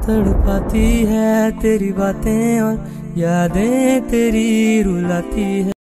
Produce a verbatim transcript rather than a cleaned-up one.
तड़पाती है तेरी बातें और यादें तेरी रुलाती है।